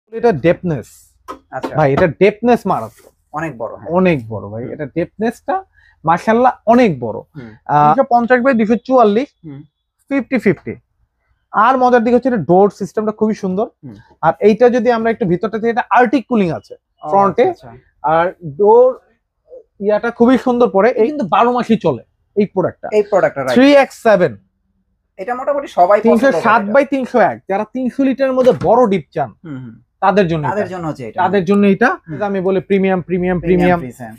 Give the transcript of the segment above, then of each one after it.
এটা ডেপনেস। আচ্ছা ভাই এটা ডেপনেস মারাত্মক, অনেক বড়। হ্যাঁ অনেক বড় ভাই, এটা ডেপনেসটা মাশাআল্লাহ অনেক বড়। হুম। 250 বাই 244, 50-50। আর মজার দিক হচ্ছে এটা ডোর সিস্টেমটা খুবই সুন্দর। আর এইটা যদি আমরা একটু ভিতরটা থেকে, এটা আর্টিক কুলিং আছে ফ্রন্টে, আর ডোর ইয়াটা খুবই সুন্দর পড়ে। এই কিন্তু 12 মাসই চলে এই প্রোডাক্টটা। 3x7, এটা মোটামুটি সবাই 307 বাই 301, যারা 300 লিটারের মধ্যে বড় ডিপ চান তাদের জন্য হচ্ছে এটা, তাদের জন্য এটা আমি বলি প্রিমিয়াম প্রিমিয়াম প্রিমিয়াম,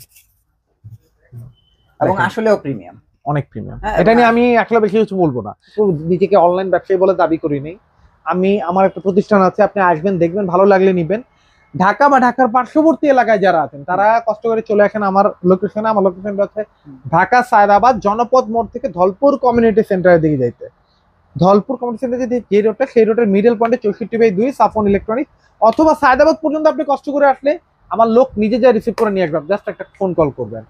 এবং আসলেও প্রিমিয়াম, অনেক প্রিমিয়াম। এটা নিয়ে আমি একলা বেশি কিছু বলবো না, নিজেকে অনলাইন ব্যবসায়ী বলে দাবি করি নেই। আমার একটা প্রতিষ্ঠান আছে, আপনি আসবেন দেখবেন, ভালো লাগলে নিবেন। ঢাকা বা ঢাকার পার্শ্ববর্তী এলাকায় যারা আছেন তারা কষ্ট করে চলে আসেন আমার লোকেশনে। আমার লোকেশনটা হচ্ছে ঢাকা সায়দাবাদ জনপদ মোড় থেকে ধলপুর কমিউনিটি সেন্টারের দিকে যাইতে। ধলপুর কমিউনিটি সেন্টার যে রোডটা, সেই রোডের মিডল পয়েন্টে 64/2 সাফন ইলেকট্রনিক্স, অথবা সায়দাবাদ পর্যন্ত আপনি কষ্ট করে আসলে আমার লোক নিজে যা রিসিভ করে নিয়ে আসবে, জাস্ট একটা ফোন কল করবেন।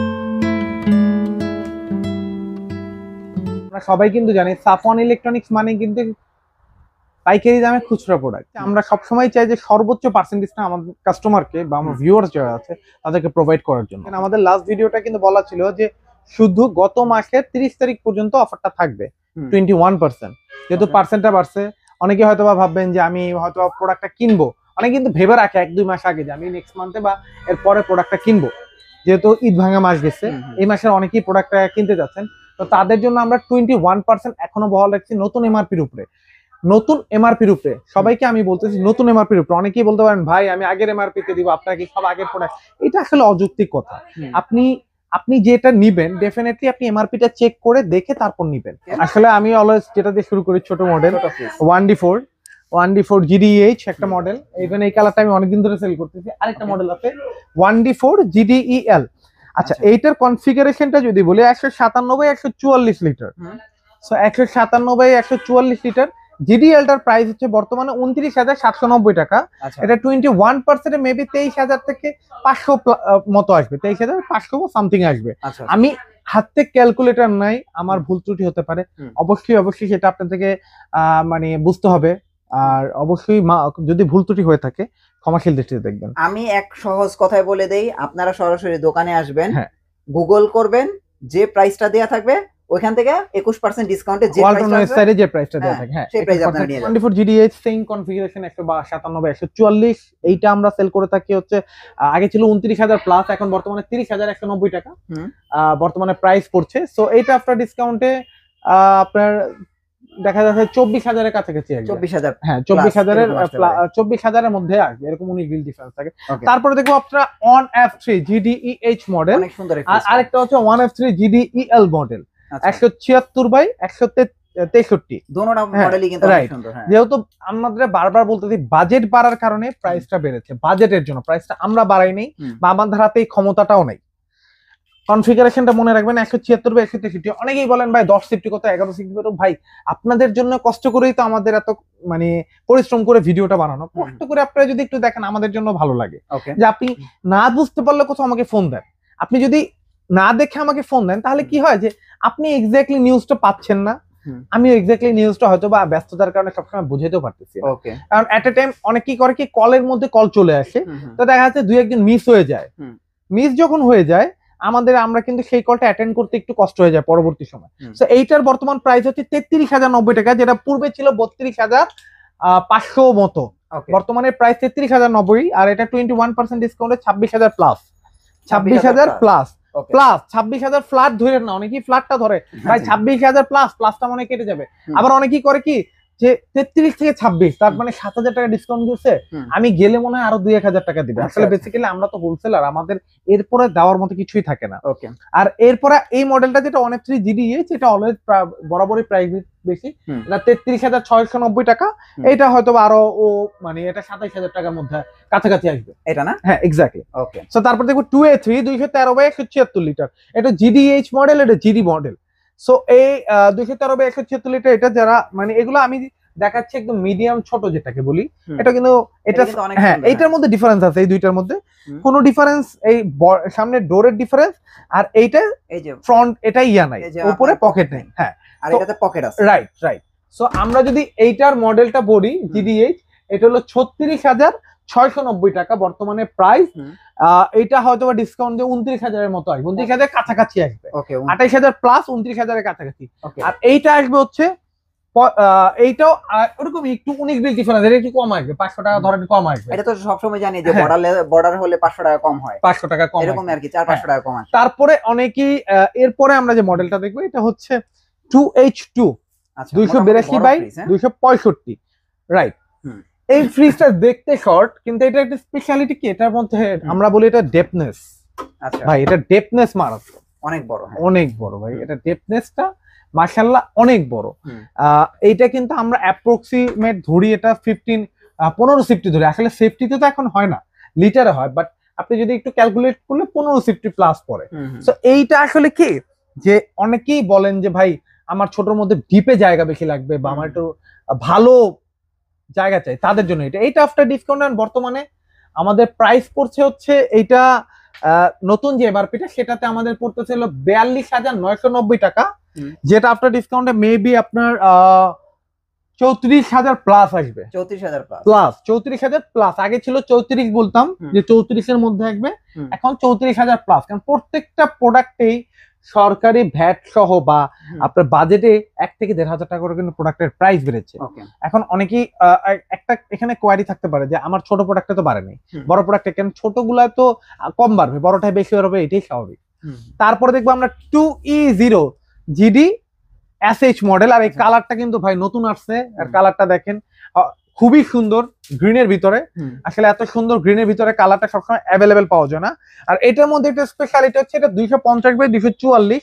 আমরা সবাই কিন্তু জানি সাফন ইলেকট্রনিক্স মানে কিন্তু পাইকারি দামে খুচরা প্রোডাক্ট। আমরা সবসময় চাই যে সর্বোচ্চ পার্সেন্টেজটা আমাদের কাস্টমারকে বা আমার ভিউয়ার যারা আছে তাদেরকে প্রোভাইড করার জন্য। আমাদের লাস্ট ভিডিওটা কিন্তু বলা ছিল যে শুধু গত মাসের 30 তারিখ পর্যন্ত অফারটা থাকবে 21%। যেহেতু পার্সেন্টটা বাড়ছে, অনেকে হয়তো বা ভাববেন যে আমি হয়তো প্রোডাক্টটা কিনবো, অনেকে কিন্তু ভেবে রাখে 1-2 মাস আগে যে আমি নেক্সট মান্থে বা এর পরে প্রোডাক্টটা কিনবো। যেহেতু ঈদ ভাঙা মাস গেছে, এই মাসের অনেকেই প্রোডাক্টটা কিনতে যাচ্ছেন, তো তাদের জন্য আমরা 21% এখনো বহাল রাখছি নতুন এমআরপির উপরে। নতুন এমআরপির উপরে সবাইকে আমি বলতেছি, নতুন এমআরপির উপরে। অনেকেই বলতে পারেন ভাই আমি আগের এমআরপি তে দিব, আপনাকে সব আগের প্রোডাক্ট। এটা আসলে অযৌক্তিক কথা। আপনি যেটা নিবেন ডেফিনেটলি আপনি এমআরপিটা চেক করে দেখে তারপর নিবেন। আসলে আমি অলওয়েজ যেটা দিয়ে শুরু করি, ছোট মডেল 1D4 GDEH একটা মডেল। ইভেন এই কালারটা আমি অনেকদিন ধরে সেল করতেছি। আরেকটা মডেল আছে 1D4 GDEL। আচ্ছা, এইটার কনফিগারেশনটা যদি বলি 197/144 লিটার। সো 197/144 লিটার জিডিএলটার প্রাইস হচ্ছে বর্তমানে 29,790 টাকা। এটা 21% মেবি 23,000 থেকে 500 মতো আসবে, 23,500 সামথিং আসবে। আমি হাতে ক্যালকুলেটর নাই, আমার ভুল ত্রুটি হতে পারে, অবশ্যই সেটা আপনাদেরকে মানে বুঝতে হবে। আর অবশ্যই যদি ভুল ত্রুটি হয়ে থাকে ক্ষমাশীল দৃষ্টিতে দেখবেন। আমি এক সহজ কথায় বলে দেই, আপনারা সরাসরি দোকানে আসবেন, গুগল করবেন, যে প্রাইসটা দেয়া থাকবে ওইখান থেকে 21% ডিসকাউন্টে যে প্রাইসটা দেয়া থাকে, সেই প্রাইস আপনারা নিয়ে যাবেন। 24 GDH সেম কনফিগারেশন 197/144, এইটা আমরা সেল করে থাকি হচ্ছে আগে ছিল 29,000 প্লাস, এখন বর্তমানে 30,190 টাকা বর্তমানে প্রাইস পড়ছে। সো এইটা আফটার ডিসকাউন্টে আপনার দেখা যাচ্ছে 24,000 এর কাছাকাছি আসবে। 24,000, হ্যাঁ 24,000 এর মধ্যে আসবে, এরকম 19 ডিফারেন্স থাকে। তারপরে দেখো আপনারা 1F3 GDEH মডেল, আর আরেকটা হচ্ছে 1F3 GDEL মডেল 176/163। দুটোটা মডেলই কিন্তু অনেক সুন্দর। যেহেতু আমাদের বারবার বলতেছি বাজেট বাড়ার কারণে প্রাইসটা বেড়েছে, বাজেটের জন্য প্রাইসটা আমরা বাড়াই নাই, বা আমাদের হাতে এই ক্ষমতাটাও নাই। কনফিগারেশনটা মনে রাখবেন 176/163। অনেকেই বলেন ভাই 10 সিফটি কত, 11 সিফটি কত। ভাই আপনাদের জন্য কষ্ট করেই তো আমাদের এত মানে পরিশ্রম করে ভিডিওটা বানানো। কষ্ট করে আপনারা যদি একটু দেখেন আমাদের জন্য ভালো লাগে। যে আপনি না বুঝতে পারলে কোথাও আমাকে ফোন দেন, আপনি যদি না দেখে আমাকে ফোন দেন তাহলে কি হয় যে আপনি এক্স্যাক্টলি নিউজটা পাচ্ছেন না, আমিও এক্স্যাক্টলি নিউজটা হয়তো বা ব্যস্ততার কারণে সবসময় বুঝাইতেও পারতেছি না। কারণ এট এ টাইম অনেকেই করে কি কলের মধ্যে কল চলে আসে, তো দেখা যাচ্ছে 2-1 মিস হয়ে যায়। মিস যখন হয়ে যায় আমরা কিন্তু সেই কলটা অ্যাটেন্ড করতে একটু কষ্ট হয়ে যায় পরবর্তী সময়। সো এইটার বর্তমান প্রাইস হচ্ছে 33,090 টাকা, যেটা পূর্বে ছিল 32,500 মতো। বর্তমানে প্রাইস 33,090, আর এটা 21% ডিসকাউন্টে 26,000 প্লাস, 26,000 প্লাস 26,000 ফ্ল্যাট ধরে না, অনেকেই ফ্ল্যাটটা ধরে ভাই 26,000 প্লাসটা মনে কেটে যাবে। আবার অনেকেই করে কি যে 33 থেকে 26, তার মানে 7,000 টাকা ডিসকাউন্ট দিচ্ছে, আমি গেলে মনে হয় আরো 2-1,000 টাকা দিবে। আসলে বেসিক্যালি আমরা তো হোলসেলার, আমাদের এরপরে দেওয়ার মতো কিছুই থাকে না। আর এরপরে এই মডেলটা যেটা 1F3 GDEH, এটা অলওয়েজ বরাবরই প্রাইস বেশি, এটা 33,690 টাকা। এটা হয়তো আরো মানে এটা 27,000 টাকার মধ্যে কাছাকাছি আসবে, এটা না? হ্যাঁ এক্স্যাক্টলি। ওকে, সো তারপর দেখো 2A3 213/176 লিটার, এটা GDEH মডেল, এটা GD মডেল। সো এই 213/176 লিটার, এটা যারা মানে এগুলো আমি দেখাচ্ছি একদম মিডিয়াম ছোট যেটাকে বলি, এটা কিন্তু এটা হ্যাঁ এইটার মধ্যে ডিফারেন্স আছে, এই দুইটার মধ্যে কোনো ডিফারেন্স, এই সামনে ডোরের ডিফারেন্স, আর এইটা এই যে ফ্রন্ট এটা ইয়া নাই, উপরে পকেট নেই। হ্যাঁ, আর এটাতে পকেট আছে। রাইট। সো আমরা যদি এইটার মডেলটা বলি GDH, এটা হলো 690 টাকা বর্তমানে প্রাইস। হুম। এটা হয়তো ডিসকাউন্ট দিয়ে 29,000 এর মতো আসবে, 29,000 কাছাকাছি আসবে, ওকে 28,000 প্লাস 29,000 কাছাকাছি। ওকে আর এইটা আসবে হচ্ছে এইটাও ওরকম একটু 19-20 ডিফারেন্স, এটা একটু কম আসবে, 500 টাকা ধরেন কম আসবে। এটা তো সবসময় জানি যে হ্যাঁ। বর্ডার হলে 500 টাকা কম হয়, 500 টাকা কম এরকম আসবে। আর কি 400-500 টাকা কম আসে। তারপরে অনেকেই এরপরে আমরা যে মডেলটা দেখবো এটা হচ্ছে 2H2 আচ্ছা 282 বাই 265, রাইট। হুম। এই ফ্রিজটা দেখতে শর্ট, কিন্তু এটা একটা স্পেশালিটি কি, এটার মধ্যে আমরা বলি এটা ডেপনেস। আচ্ছা ভাই এটা ডেপনেস মারাত্মক, অনেক বড়, হ্যাঁ অনেক বড় ভাই, এটা ডেপনেসটা মাশাআল্লাহ অনেক বড়। হুম। এইটা কিন্তু আমরা অ্যাপ্রক্সিমেট ধরি এটা 15 সেফটি ধরি, আসলে সেফটিতে তো এখন হয় না, লিটারে হয়, বাট আপনি যদি একটু ক্যালকুলেট করলে 15 সেফটি প্লাস পড়ে। তো এইটা আসলে কি যে অনেকেই বলেন যে ভাই আমার ছোটর মধ্যে ডিপে জায়গা বেশি লাগবে বা আমার একটু ভালো জায়গা চাই, তাদের জন্য এইটা আফটার ডিসকাউন্ট বর্তমানে আমাদের প্রাইস পড়ছে হচ্ছে এইটা নতুন যে এমআরপিটা সেটাতে আমাদের পড়তেছে হলো 42,990 টাকা, যেটা আফটার ডিসকাউন্টে মেবি আপনার 34,000 প্লাস আসবে। 34,000 প্লাস 34,000 প্লাস, আগে ছিল 34 বলতাম যে 34-এর মধ্যে আসবে, এখন 34,000 প্লাস, কারণ প্রত্যেকটা প্রোডাক্টেই সরকারি ভ্যাট সহ বা আপনার বাজেটে 1 থেকে 1,500 টাকা করে কিন্তু প্রোডাক্টের প্রাইস বেড়েছে। এখন অনেকেই একটা এখানে কোয়ারি থাকতে পারে যে আমার ছোট প্রোডাক্টে তো বাড়ে নাই, বড় প্রোডাক্টে কেন, ছোটগুলা তো কম বাড়বে, বড়টাই বেশি বাড়বে, এটাই স্বাভাবিক। তারপরে দেখবো আমরা 2E0 GD SH মডেল, আর এই কালারটা কিন্তু ভাই নতুন আসছে, আর কালারটা দেখেন খুবই সুন্দর গ্রিনের ভিতরে, আসলে এত সুন্দর গ্রিনের ভিতরে কালারটা সবসময় অ্যাভেলেবেল পাওয়া যায় না। আর এটার মধ্যে একটা স্পেশালিটি হচ্ছে এটা 250 বাই 244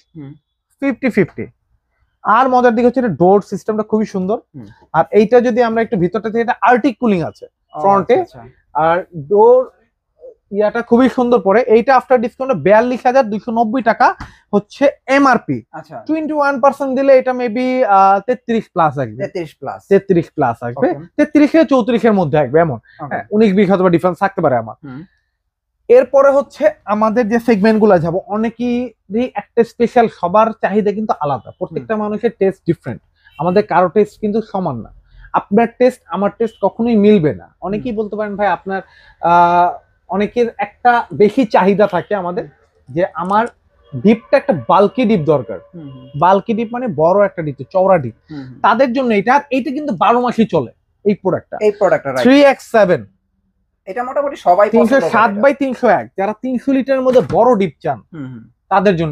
50-50। আর মজার দিক হচ্ছে এটা ডোর সিস্টেমটা খুবই সুন্দর, আর এইটা যদি আমরা একটু ভিতরটা থেকে, এটা আর্টিক কুলিং আছে ফ্রন্টে, আর ডোর ইয়াটা খুবই সুন্দর পড়ে। এইটা আফটার ডিসকাউন্টে 42,290 টাকা হচ্ছে এমআরপি। 21% দিলে এটা মেবি 33 প্লাস আসবে, 33 প্লাস আসবে, 33 থেকে 34 এর মধ্যে আসবে, এমন 19-20 হয়তো ডিফারেন্স থাকতে পারে আমার। এরপরে হচ্ছে আমাদের যে সেগমেন্ট গুলো যাবো, অনেকেরই একটা স্পেশাল, সবার চাহিদা কিন্তু আলাদা, প্রত্যেকটা মানুষের টেস্ট ডিফারেন্ট, আমাদের কারো টেস্ট কিন্তু সমান না, আপনার টেস্ট আমার টেস্ট কখনোই মিলবে না। অনেকেই বলতে পারেন ভাই আপনার অনেকের একটা বেশি চাহিদা থাকে আমাদের যে আমার ডিপটা একটা বাল্কি ডিপ দরকার, বাল্কি ডিপ মানে বড় একটা ডিপ, চওড়া ডিপ, তাদের জন্য এইটা কিন্তু 12 মাসই চলে এই প্রোডাক্টটা 3X7, এটা মোটামুটি সবাই 307 বাই 301, যারা 300 লিটারের মধ্যে বড় ডিপ চান তাদের জন্য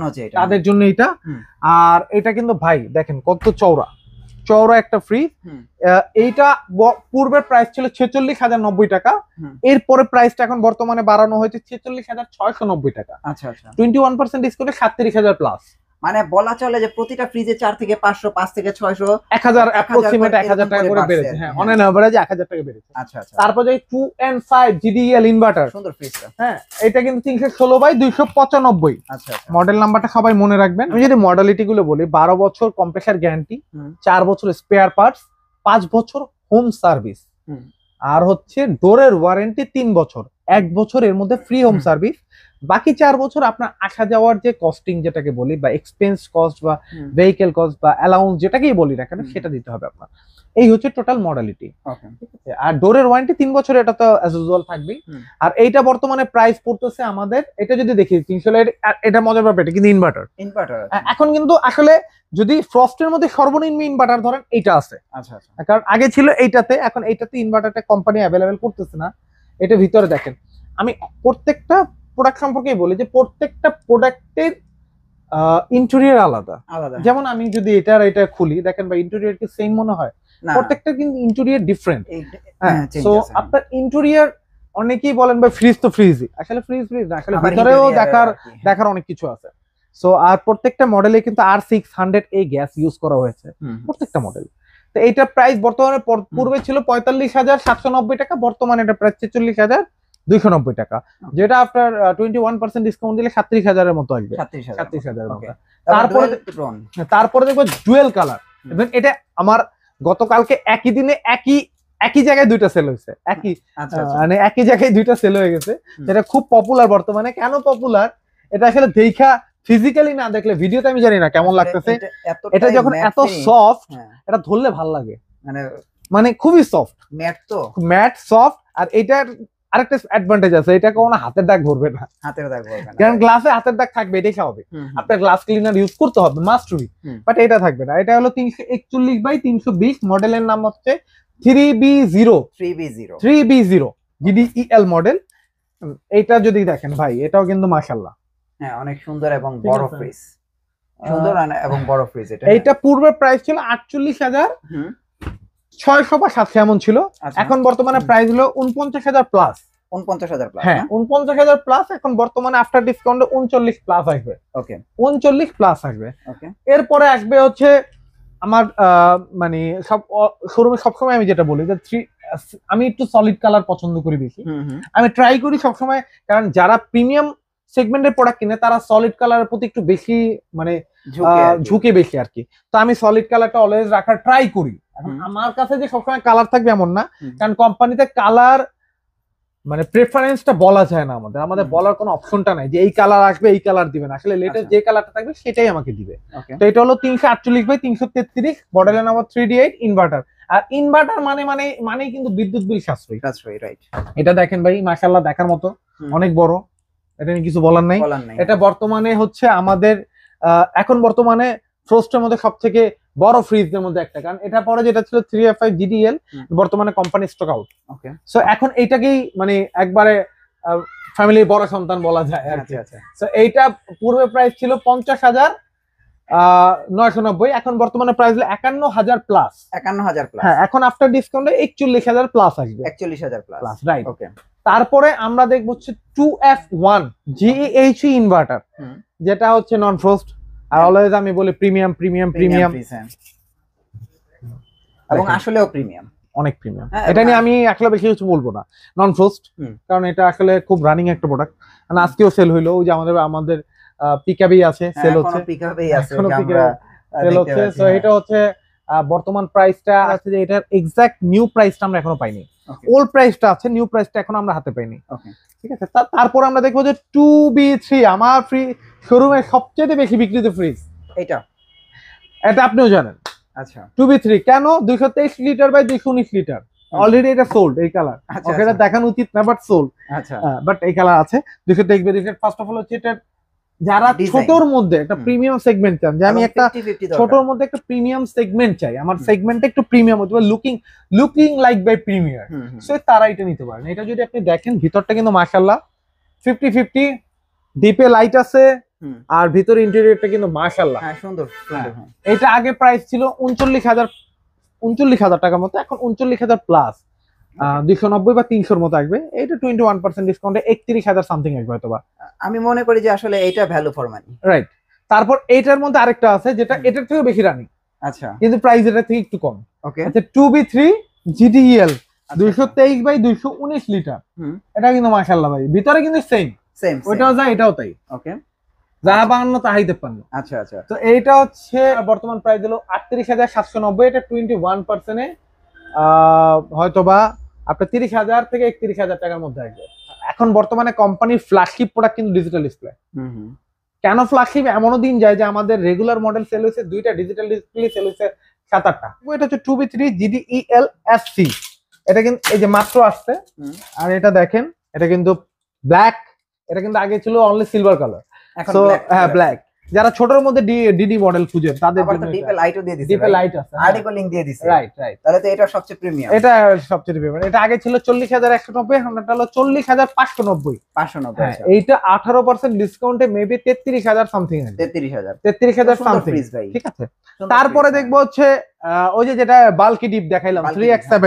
এটা। আর এটা কিন্তু ভাই দেখেন কত চওড়া একটা ফ্রিজ। এইটা পূর্বের প্রাইস ছিল 46,090 টাকা, এরপরে প্রাইসটা এখন বর্তমানে বাড়ানো হয়েছে 46,690 টাকা। 21% ডিসকাউন্টে 37,000 প্লাস, মানে বলা চলে যে প্রতিটা ফ্রিজে 4 থেকে 500, 5 থেকে 600, 1000 অ্যাপ্রক্সিমেট 1000 টাকা করে বেড়েছে। হ্যাঁ, অন এন এভারেজ 1000 টাকা বেড়েছে। তারপরে 2N5 GDL ইনভার্টার, সুন্দর ফ্রিজটা, হ্যাঁ এটা কিন্তু 316 বাই 295। মডেল নাম্বারটা সবাই মনে রাখবেন। আমি যদি মডেলিটি গুলো বলি, 12 বছর কম্প্রেসার গ্যারান্টি, 4 বছর স্পেয়ার পার্টস, 5 বছর হোম সার্ভিস, আর হচ্ছে ডোরের ওয়ারেন্টি 3 বছর, 1 বছর এর মধ্যে ফ্রি হোম সার্ভিস, বাকি 4 বছর আপনার আসা যাওয়ার যে কস্টিং যেটাকে বলি বা এক্সপেন্স কস্ট বা ভেহিকেল কস্ট বা অ্যালাউন্স যেটাকেই বলি না কেন সেটা দিতে হবে আপনার। এই হচ্ছে টোটাল মডেলিটি, ঠিক আছে। আর ডোরের ওয়ারেন্টি 3 বছর, এটা তো অ্যাজ ইউজুয়াল থাকবেই। আর এইটা বর্তমানে প্রাইস পড়তেছে আমাদের, এটা যদি দেখি 300, এটা মজার ব্যাপার, এটা কিন্তু ইনভার্টার। এখন কিন্তু আসলে যদি ফ্রস্টের মধ্যে সর্বনিম্ন ইনভার্টার ধরেন এইটা আছে, কারণ আগে ছিল এইটাতে, এখন এইটাতে ইনভার্টারটা কোম্পানি অ্যাভেলেবেল করতেছে না। এটা ভিতরে দেখেন, আমি প্রত্যেকটা প্রোডাক্ট সম্পর্কে বলি যে প্রত্যেকটা প্রোডাক্টের ইন্টেরিয়র আলাদা। যেমন আমি যদি এটা খুলি দেখেন বা ইন্টেরিয়র কি সেম মনে হয়, প্রত্যেকটা কিন্তু ইন্টেরিয়র ডিফারেন্ট। সো আপনার ইন্টেরিয়র, অনেকেই বলেন ভাই ফ্রিজ তো ফ্রিজই, আসলে ফ্রিজ না, আসলে ভিতরেও দেখার অনেক কিছু আছে। সো আর প্রত্যেকটা মডেলে কিন্তু R600A গ্যাস ইউজ করা হয়েছে প্রত্যেকটা মডেল। তো এইটার প্রাইস বর্তমানে পূর্বে ছিল 45,790 টাকা, বর্তমানে এটা প্রাইস 46,290 টাকা, যেটা আফটার 21% ডিসকাউন্ট দিলে 37,000 এর মতো আসবে, 37,000 এর মতো। তারপরে দেখবো ডুয়েল কালার, এবং এটা আমার গতকালকে একই দিনে একই জায়গায় দুইটা সেল হয়েছে, মানে একই জায়গায় দুইটা সেল হয়ে গেছে, যেটা খুব পপুলার বর্তমানে। কেন পপুলার এটা আসলে দেখা ফিজিক্যালি না দেখলে ভিডিওতে আমি জানি না কেমন লাগতেছে। এটা যখন এত সফট, এটা ধরলে ভাল লাগে, মানে খুবই সফট, ম্যাট সফট, আর এটার আরেকটা অ্যাডভান্টেজ আছে, এটা কোনো হাতের দাগ ধরবে না, হাতের দাগ বলবেন না। কারণ গ্লাসে হাতের দাগ থাকবে, এটাই স্বাভাবিক। আপনার গ্লাস ক্লিনার ইউজ করতে হবে মাস্ট বি, বাট এটা থাকবে না। এটা হলো 341/320, মডেলের নাম হচ্ছে 3B0 GDEL মডেল। এইটা যদি দেখেন ভাই, এটাও কিন্তু মাশাআল্লাহ হ্যাঁ অনেক সুন্দর এবং ঠিক বড় আছে। ফ্রিজ, সুন্দর এবং বড় ফ্রিজ। এটা এইটা পূর্বে প্রাইস ছিল 48,600 বা 700 এমন ছিল, আচ্ছা। এখন বর্তমানে প্রাইস হলো 49,000 প্লাস। 49,000 প্লাস। হ্যাঁ 49,000 প্লাস, এখন বর্তমানে আফটার ডিসকাউন্টে 39 প্লাস আসবে। ওকে 39 প্লাস আসবে। ওকে এরপরে আসবে হচ্ছে আমার মানে সব শোরুমে সবসময় আমি যেটা বলি যে আমি একটু সলিড কালার পছন্দ করি বেশি, আমি ট্রাই করি সবসময়, কারণ যারা প্রিমিয়াম সেগমেন্টের প্রোডাক্ট কিনে তারা সলিড কালারের প্রতি একটু বেশি মানে ঝুঁকে বেশি আর কি। তো আমি সলিড কালারটা অলওয়েজ রাখার ট্রাই করি। এখন আমার কাছে যে সবসময় কালার থাকবে এমন না, কারণ কোম্পানিতে কালার মানে প্রেফারেন্সটা বলা যায় না, আমাদের বলার কোনো অপশনটা নাই যে এই কালার আসবে এই কালার দিবেন, আসলে লেটেস্ট যে কালারটা থাকবে সেটাই আমাকে দিবে। তো এটা হলো 348/333, মডেলের নাম্বার 3D8 ইনভার্টার। আর ইনভার্টার মানে কিন্তু বিদ্যুৎ বিল সাশ্রয়ী। রাইট। এটা দেখেন ভাই মাশাআল্লাহ দেখার মতো, অনেক বড়, এটা নিয়ে কিছু বলার নাই। এটা বর্তমানে হচ্ছে আমাদের এখন বর্তমানে ফ্রোস্টের মধ্যে সব থেকে বড় ফ্রিজের মধ্যে একটা, কারণ এটা পরে যেটা ছিল 3F5 GDL, বর্তমানে company stock out. Okay so এখন এইটাকেই মানে একবারে ফ্যামিলির বড় সন্তান বলা যায়। আচ্ছা আচ্ছা। সো এইটা পূর্বে প্রাইস ছিল 50,990, এখন বর্তমানে প্রাইস হলো 51,000 প্লাস। 51,000 প্লাস। হ্যাঁ এখন আফটার ডিসকাউন্টে 41,000 প্লাস আসবে। 41,000 প্লাস, রাইট। ওকে। তারপরে আমরা দেখব হচ্ছে 2F1 GEHE ইনভার্টার, যেটা হচ্ছে নন ফ্রস্ট। আর অলওয়েজ আমি বলি প্রিমিয়াম প্রিমিয়াম প্রিমিয়াম, এবং আসলেও প্রিমিয়াম, অনেক প্রিমিয়াম। এটা নিয়ে আমি আসলে বেশি কিছু বলবো না, নন ফ্রস্ট, কারণ এটা আসলে খুব রানিং একটা প্রোডাক্ট। মানে আজকেও সেল হইলো, ওই যে আমাদের পিকআপই আছে, সেল হচ্ছে, পিকআপই আছে, সেল হচ্ছে। সো এটা হচ্ছে বর্তমান প্রাইসটা আছে যে এটার এক্সাক্ট নিউ প্রাইসটা আমরা এখনো পাইনি, ওল্ড প্রাইসটা আছে, নিউ প্রাইসটা এখনো আমরা হাতে পাইনি। ঠিক আছে, তারপর আমরা দেখবো যে 2B3, আমার ফ্রি শোরুমে সবচেয়ে বেশি বিক্রিত ফ্রিজ এটা আপনিও জানেন। আচ্ছা 2B3 কেন 223 লিটার বাই 219 লিটার, অলরেডি এটা সোল্ড, এই কালার ওকে, এটা দেখানো উচিত না বাট সোল্ড। আচ্ছা বাট এই কালার আছে 223 বাই 219। ফার্স্ট অফ অল হচ্ছে এটা যারা ছোটর মধ্যে একটা প্রিমিয়াম সেগমেন্ট চান, যে আমি একটা ছোটর মধ্যে একটা প্রিমিয়াম সেগমেন্ট চাই, আমার সেগমেন্টটা একটু প্রিমিয়াম হতে হবে, looking like by premier, so তারা এটা নিতে পারেন। এটা যদি আপনি দেখেন ভিতরটা কিন্তু মাশাআল্লাহ 50-50, ডিপে লাইট আছে, আর ভিতরে ইন্টেরিয়রটা কিন্তু মাশাআল্লাহ সুন্দর। এটা আগে প্রাইস ছিল 39,000 টাকার মতো, এখন 39,000 প্লাস 290 বা 300 মতো আসবে। এটা 21% ডিসকাউন্টে 31,000 সামথিং আসবে হয়তোবা। আমি মনে করি যে আসলে এইটা ভ্যালু ফর মানি। রাইট। তারপর এইটার মধ্যে আরেকটা আছে যেটা এটার থেকে বেশি রানিং, আচ্ছা, কিন্তু প্রাইস এটা থেকে একটু কম। ওকে, আচ্ছা 2B3 GDEL 223 বাই 219 লিটার। এটা কিন্তু মাশাআল্লাহ ভাই, ভিতরে কিন্তু সেম ওইটাও যায় এটাও তাই। ওকে, যা বানানো তাহাই 53। আচ্ছা আচ্ছা। তো এইটা হচ্ছে বর্তমান প্রাইস হলো 38,790, এটা 21% এ হয়তোবা আপনার 30,000 থেকে 31,000 টাকার মধ্যে আসবে। এখন বর্তমানে কোম্পানির ফ্ল্যাগশিপ প্রোডাক্ট কিন্তু ডিজিটাল ডিসপ্লে। কেন ফ্ল্যাগশিপ? এমনও দিন যায় যে আমাদের রেগুলার মডেল সেল হয়েছে 2টা, ডিজিটাল ডিসপ্লে সেল হয়েছে 7-8টা। এটা হচ্ছে 2B3 GDEL SC, এটা কিন্তু এই যে মাত্র আসছে। আর এটা দেখেন, এটা কিন্তু ব্ল্যাক, এটা কিন্তু আগে ছিল অনলি সিলভার কালার, সো হ্যাঁ ব্ল্যাক। যারা ছোটর মধ্যে ডিডি মডেল খুঁজেন তাদের জন্য ডিপে লাইটও দিয়ে দিয়েছে, ডিপে লাইট আছে, আরডিকো লিংক দিয়ে দিয়েছে। রাইট রাইট, তাহলে তো এটা সবচেয়ে প্রিমিয়াম, এটা সবচেয়ে প্রিমিয়াম। এটা আগে ছিল 40,190, এখন এটা হলো 40,590। এইটা 18% ডিসকাউন্টে মেবি 33,000 সামথিং আছে, 33,000 সামথিং। ঠিক আছে, তারপরে দেখবো হচ্ছে ওই যে যেটা বাল্কি ডিপ দেখাইলাম 3X7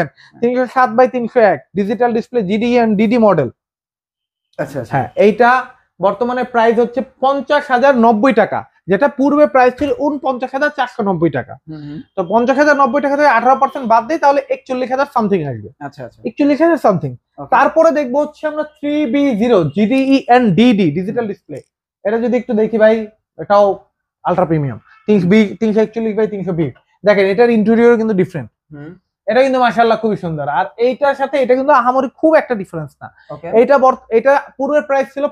307/301 digital display GDE model. আচ্ছা হ্যাঁ, এইটা বর্তমানে প্রাইস হচ্ছে 50,090 টাকা, যেটা পূর্বে প্রাইস ছিল 49,490 টাকা। তো 50,090 টাকা থেকে 18% বাদ দেই তাহলে 41,000 সামথিং আসবে। আচ্ছা আচ্ছা, 41,000 সামথিং। তারপরে দেখবো হচ্ছে আমরা 3B0 GDENDD ডিজিটাল ডিসপ্লে। এটা যদি একটু দেখি ভাই, এটাও আলট্রা প্রিমিয়াম 341/320। দেখেন এটার ইন্টেরিয়র কিন্তু ডিফারেন্ট, এটা কিন্তু মাশাআল্লাহ খুবই সুন্দর। আর এইটার সাথে এটা কিন্তু আহামরি খুব একটা ডিফারেন্স না। এটা পূর্বের প্রাইস ছিল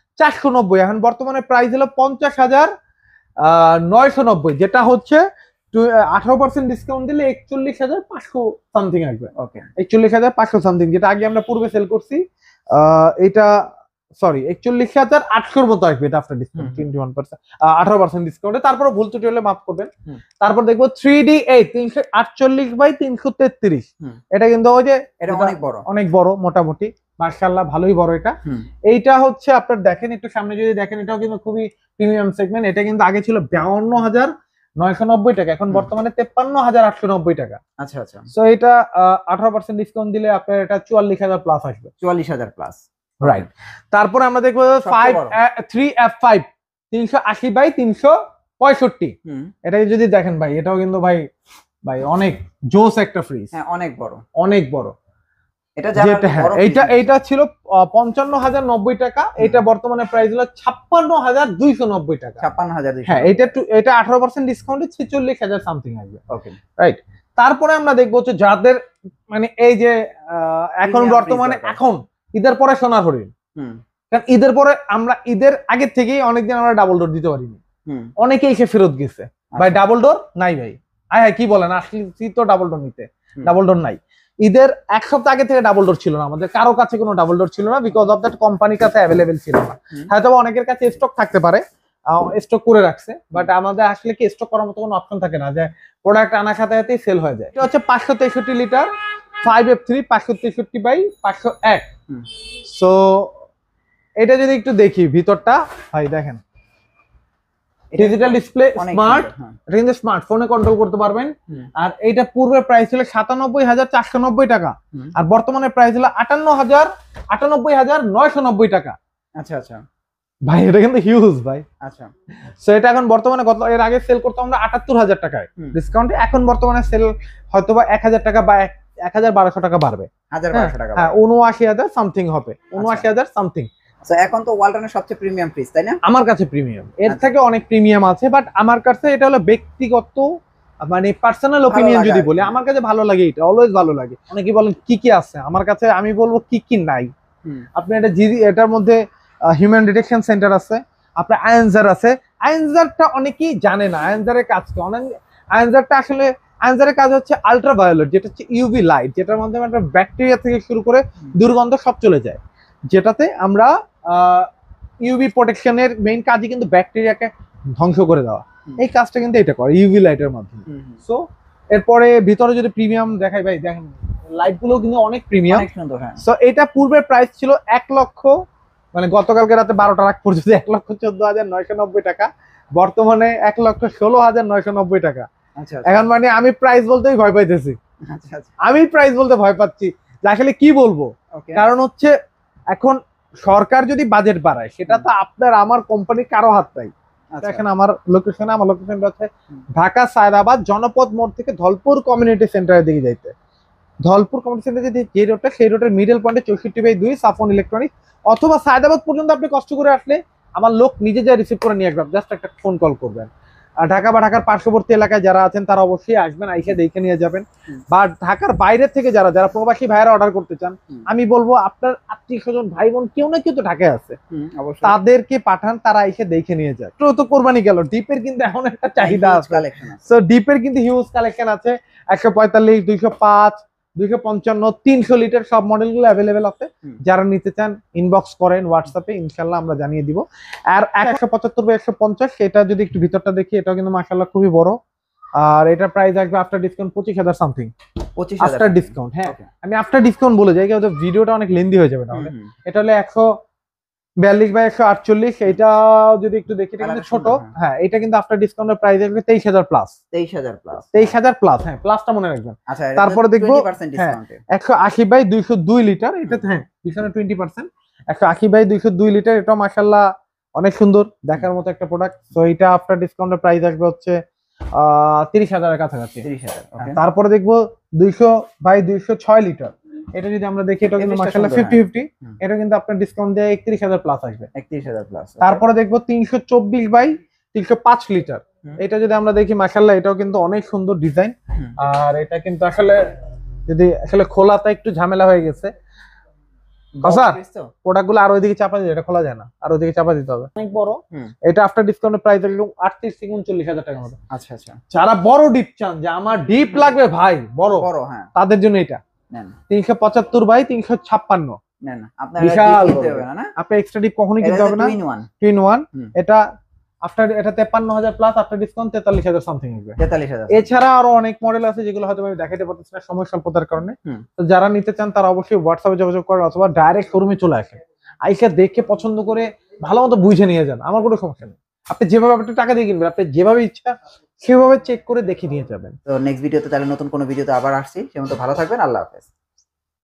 50,490, এখন বর্তমানে প্রাইস হলো 50,990, যেটা হচ্ছে 18% ডিসকাউন্ট দিলে 41,500 সামথিং আসবে। ওকে 41,500 সামথিং, যেটা আগে আমরা পূর্বে সেল করছি এটা সরি 41,800 মতো আসবে এটা আফটার ডিসকাউন্ট 21%, 18% ডিসকাউন্টে। তারপরে ভুল ত্রুটি হলে মাফ করবেন। তারপর দেখবো 3D8 348/333, এটা কিন্তু ওই যে এটা অনেক বড় মোটামুটি মাশাআল্লাহ ভালোই বড় এটা। এইটা হচ্ছে আপনার দেখেন একটু সামনে যদি দেখেন, এটাও কিন্তু খুবই প্রিমিয়াম সেগমেন্ট। এটা কিন্তু আগে ছিল 52,990 টাকা, এখন বর্তমানে 53,890 টাকা। আচ্ছা আচ্ছা। সো এটা 18% ডিসকাউন্ট দিলে আপনার এটা 44,000 প্লাস আসবে। 44,000 প্লাস, রাইট। তারপরে আমরা দেখবো 3F5 380/365। এটা যদি দেখেন ভাই, এটাও কিন্তু ভাই অনেক জোস একটা ফ্রিজ। হ্যাঁ অনেক বড়, অনেক বড়। এটা এইটা ছিল 55,090 টাকা, এটা বর্তমানে প্রাইস হলো 56,290 টাকা। 56,290। হ্যাঁ এটা 18% ডিসকাউন্টে 46,000 সামথিং আসবে। Okay right. তারপরে আমরা দেখবো হচ্ছে যাদের মানে এই যে এখন বর্তমানে এখন ঈদের পরে সোনার হরিণ, কারণ ঈদের পরে আমরা ঈদের আগের থেকেই অনেকদিন আমরা ডাবল ডোর দিতে পারিনি, অনেকেই এসে ফেরত গেছে ভাই ডাবল ডোর নাই ভাই। হ্যাঁ কি বলেন, আসলে তো ডাবল ডোর নিতে, ডাবল ডোর নাই। ঈদের এক সপ্তাহ আগে থেকে ডাবল ডোর ছিল না, আমাদের কারো কাছে কোনো ডাবল ডোর ছিল না, বিকজ অফ দ্যাট কোম্পানির কাছে অ্যাভেলেবেল ছিল না। হয়তো অনেকের কাছে স্টক থাকতে পারে, স্টক করে রাখছে, বাট আমাদের আসলে কি স্টক করার মতো কোনো অপশন থাকে না, যে প্রোডাক্ট আনার সাথে সাথেই সেল হয়ে যায়। এটা হচ্ছে 563 লিটার 5F3 563/501। সো এটা যদি একটু দেখি ভিতরটা ভাই দেখেন, ডিজিটাল ডিসপ্লে, স্মার্ট, এটা কিন্তু স্মার্টফোনে কন্ট্রোল করতে পারবেন। আর এইটা পূর্বে প্রাইস ছিল 97,490 টাকা, আর বর্তমানে প্রাইস হলো 98,990 টাকা। আচ্ছা আচ্ছা ভাই এটা কিন্তু হিউজ ভাই। আচ্ছা সো এটা এখন বর্তমানে এর আগে সেল করতাম আমরা 78,000 টাকায় ডিসকাউন্টে, এখন বর্তমানে সেল হয়তোবা 1,000 টাকা বা 1,1200 টাকা বাড়বে। 1,1200 টাকা, হ্যাঁ 79,000 সামথিং হবে, 79,000 সামথিং। সো এখন তো ওয়ালটনের সবচেয়ে প্রিমিয়াম ফ্রিজ, তাই না? আমার কাছে প্রিমিয়াম, এর থেকে অনেক প্রিমিয়াম আছে, বাট আমার কাছে এটা হলো ব্যক্তিগত মানে পার্সোনাল ওপিনিয়ন যদি বলি, আমার কাছে ভালো লাগে, এটা অলওয়েজ ভালো লাগে। অনেকে বলেন কি কি আছে আমার কাছে, আমি বলবো কি কি নাই। আপনি এটা এটার মধ্যে হিউম্যান ডিটেকশন সেন্টার আছে, আপনার আয়েনজার আছে। আয়েনজারটা অনেকেই জানে না আয়েনজারের কাজ কি। আয়েনজারটা আসলে আয়েনজারের কাজ হচ্ছে আল্ট্রাভায়োলেট, যেটা হচ্ছে ইউভি লাইট, যেটার মাধ্যমে একটা ব্যাকটেরিয়া থেকে শুরু করে দুর্গন্ধ সব চলে যায়, যেটাতে আমরা ইউভি প্রোটেকশনের মেইন কাজই কিন্তু ব্যাকটেরিয়াকে ধ্বংস করে দেওয়া। এই কাজটা কিন্তু এটা করে ইউভি লাইটের মাধ্যমে। সো এরপরে ভিতরে যদি প্রিমিয়াম দেখাই ভাই, দেখেন লাইট গুলো কিন্তু অনেক প্রিমিয়াম। সো এটা পূর্বের প্রাইস ছিল 1 লক্ষ, মানে গতকালকে রাতে 12টার আগ পর্যন্ত 1,14,990 টাকা, বর্তমানে 1,16,990 টাকা। এখন মানে আমি প্রাইস বলতেই ভয় পাইতেছি, আমি প্রাইস বলতে ভয় পাচ্ছি যে আসলে কি বলবো। কারণ হচ্ছে এখন সরকার যদি বাজেট বাড়ায়, সেটা তো আপনার আমার কোম্পানি কারো হাত নাই। দেখেন আমার লোকেশনটা হচ্ছে ঢাকা সায়দাবাদ জনপদ মোড় থেকে ধলপুর কমিউনিটি সেন্টারের দিকে যাইতে, ধলপুর কমিউনিটি সেন্টার যদি যে রোডটা, সেই রোডের মিডল পয়েন্টে 64/2 সাফন ইলেকট্রনিক্স, অথবা সায়দাবাদ পর্যন্ত আপনি কষ্ট করে আসলে আমার লোক নিজে যা রিসিভ করে নিয়ে আসবেন, জাস্ট একটা ফোন কল করবেন। ঢাকা বা ঢাকার পার্শ্ববর্তী এলাকায় যারা আছেন তারা অবশ্যই আসবেন, আইসা দেখে নিয়ে যাবেন। বা ঢাকার বাইরের থেকে যারা প্রবাসী ভাইরা অর্ডার করতে চান, আমি বলবো আপনার আত্মীয় স্বজন ভাই বোন কেউ না কেউ তো ঢাকায় আছে, তাদেরকে পাঠান, তারা এসে দেখে নিয়ে যায়। তো কোরবানি গেল, ডিপের কিন্তু এখন একটা চাহিদা আছে। সো ডিপের কিন্তু হিউজ কালেকশন আছে, 145, 205, 255, 300 লিটার সব মডেলগুলো অ্যাভেলেবেল আছে। যারা নিতে চান ইনবক্স করেন হোয়াটসঅ্যাপে, ইনশাল্লাহ আমরা জানিয়ে দিব। আর 175/150, সেটা যদি একটু ভিতরটা দেখি, এটাও কিন্তু মাশাআল্লাহ খুবই বড়। আর এটা প্রাইস আসবে after discount 25,000 something, after discount. হ্যাঁ আমি আফটার ডিসকাউন্ট বলে যাই, কিন্তু ভিডিওটা অনেক লেন্দি হয়ে যাবে তাহলে। এটা হলো 142/148, এটা যদি একটু দেখি এটা কিন্তু ছোট। হ্যাঁ এটা কিন্তু আফটার ডিসকাউন্টের প্রাইস আসবে 23,000 প্লাস। 23,000 প্লাস, হ্যাঁ প্লাসটা মনে রাখবেন। তারপরে দেখবো 180/202 লিটার, এটা হ্যাঁ পিছনে 20%, 180/202 লিটার, এটা মাশাআল্লাহ অনেক সুন্দর দেখার মতো একটা প্রোডাক্ট। তো এটা আফটার ডিসকাউন্টের প্রাইস আসবে হচ্ছে 30,000 এর কাছাকাছি। তারপরে দেখবো 200/206 লিটার, এটা যদি আমরা দেখি এটা কিন্তু মাশাআল্লাহ 50-50, এটা কিন্তু আপনার ডিসকাউন্ট দিয়ে 31,000 প্লাস আসবে। 31,000 প্লাস। তারপরে দেখবো 324/305 লিটার, এটা যদি আমরা দেখি মাশাআল্লাহ এটাও কিন্তু অনেক সুন্দর ডিজাইন। আর এটা কিন্তু আসলে যদি খোলাতে একটু ঝামেলা হয়ে গেছে, স্যার Box তো? প্রোডাক্ট গুলো আর ওইদিকে চাপা দিতে, এটা খোলা যায় না, আর ওইদিকে চাপা দিতে হবে, অনেক বড়। এটা আফটার ডিসকাউন্টের প্রাইস একদম 38 থেকে 39,000 টাকার মতো। আচ্ছা আচ্ছা, যারা বড় ডিপ চান যে আমার ডিপ লাগবে ভাই বড়, বড়, হ্যাঁ তাদের জন্য এটা নেন 375 বাই 356। নেন, আপনার বিশাল কিনতে বড়। হবে না, না আপনি এক্সট্রা ডিপ কখনোই এটা কিনতে হবে না, 2 in 1 2 in 1। হুম। এটা আফটার এটা 53,000 প্লাস আফটার ডিসকাউন্ট 43,000 সামথিং হবে। 43,000। এছাড়া আরো অনেক মডেল আছে যেগুলো হয়তো আমি দেখাতে পারতেছি না সময় স্বল্পতার কারণে। হুম। তো যারা নিতে চান তারা অবশ্যই হোয়াটসঅ্যাপে যোগাযোগ করেন অথবা ডাইরেক্ট শোরুমে চলে আসেন, আইসা দেখে পছন্দ করে ভালো মতো বুঝে নিয়ে যান, আমার কোনো সমস্যা নেই। আপনি যেভাবে আপনি টাকা দিয়ে কিনবেন, আপনি যেভাবে ইচ্ছা সেভাবে চেক করে দেখে নিয়ে যাবেন। তো নেক্সট ভিডিওতে তাহলে নতুন কোনো ভিডিওতে আবার আসছি, সে মতো ভালো থাকবেন, আল্লাহ হাফেজ।